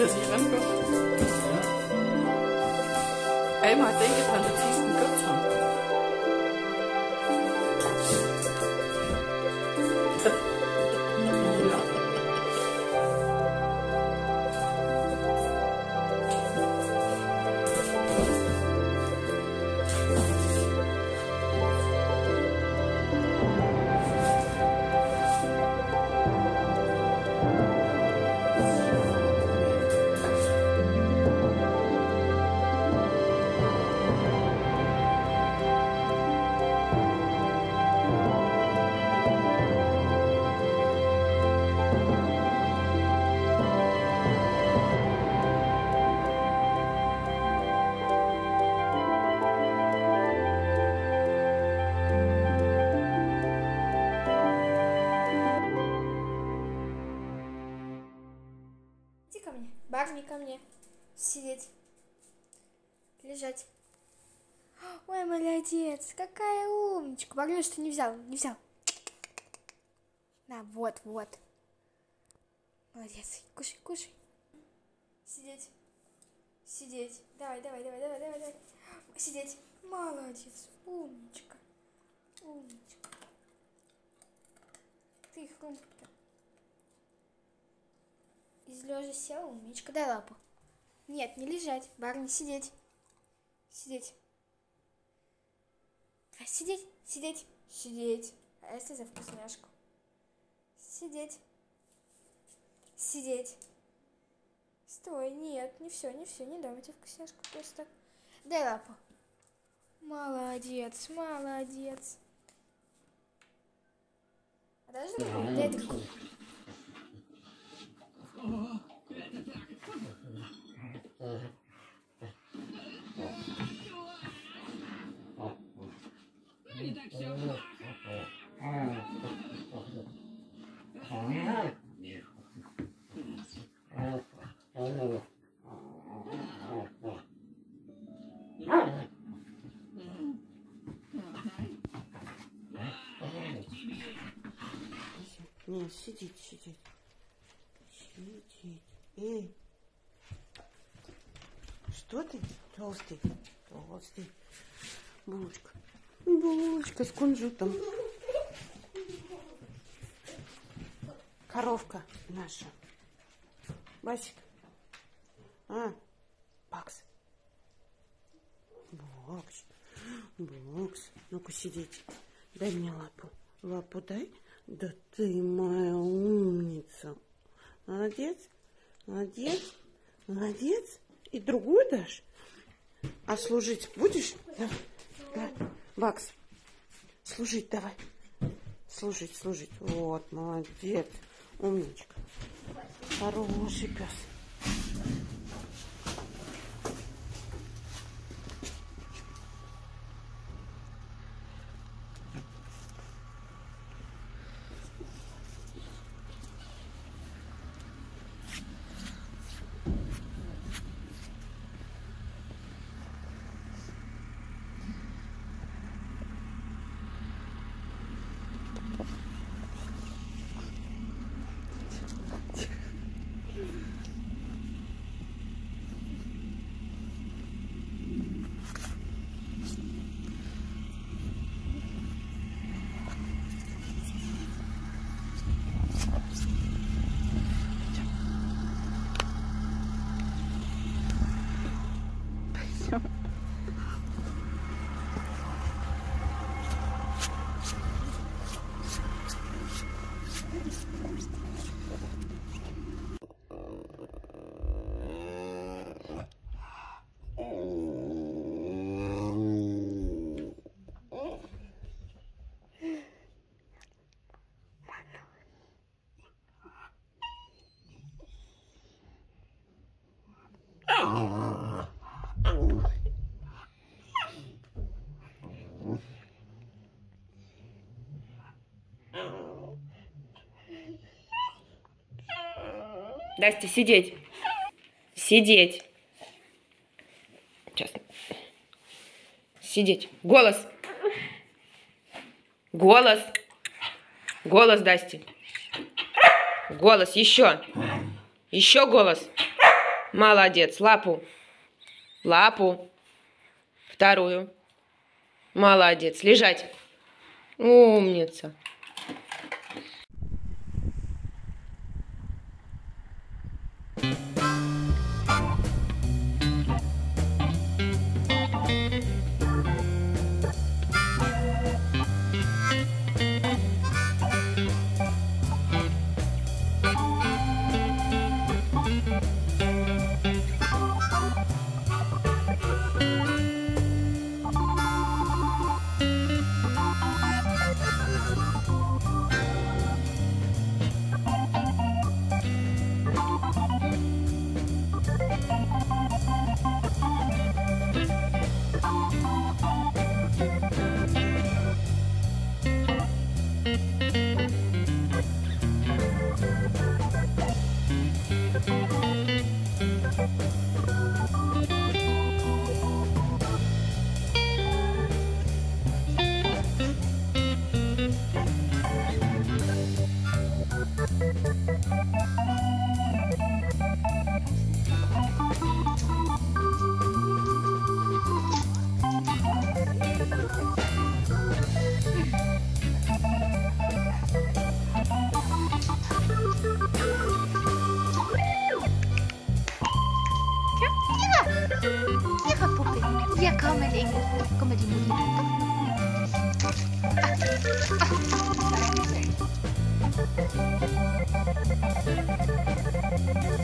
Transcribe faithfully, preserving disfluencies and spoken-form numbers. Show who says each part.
Speaker 1: Zwierzęta. Ej, maar denk het aan het is een kutson.
Speaker 2: Ко мне. Барни, ко мне. Сидеть. Лежать. Ой, молодец. Какая умничка. Барни, что не взял? Не взял. На, вот, вот. Молодец. Кушай, кушай. Сидеть. Сидеть. Давай, давай, давай, давай, давай, давай. Сидеть. Молодец. Умничка. Умничка. Ты хрумка. Из лежа сел, умничка, дай лапу. Нет, не лежать, Барни, сидеть. Сидеть. Давай, сидеть, сидеть, сидеть. А если за вкусняшку? Сидеть. Сидеть. Стой, нет, не все, не все, не дам тебе вкусняшку, просто так. Дай лапу. Молодец, молодец. А даже другую, дай другую.
Speaker 3: Не так все.
Speaker 4: Не, сидеть, сидеть. Сидеть. Эй. Что ты? Толстый. Толстый. Булочка. Булочка с кунжутом. Коровка наша. Басик. А, Бакс. Бакс. Бакс. Ну-ка сидеть. Дай мне лапу. Лапу дай. Да ты моя умница. Молодец. Молодец. Молодец. И другую дашь? А служить будешь? Да. Да. Бакс. Служить давай. Служить, служить. Вот, молодец. Умничка. Хороший пес.
Speaker 5: Настя, сидеть. Сидеть. Сейчас. Сидеть. Голос. Голос. Голос, Дасти. Голос. Еще. Еще голос. Молодец. Лапу. Лапу. Вторую. Молодец. Лежать. Умница.
Speaker 2: Ihre Puppe. Hier, komm, mein Engel. Komm mal, die Mutti. Ah. Ah.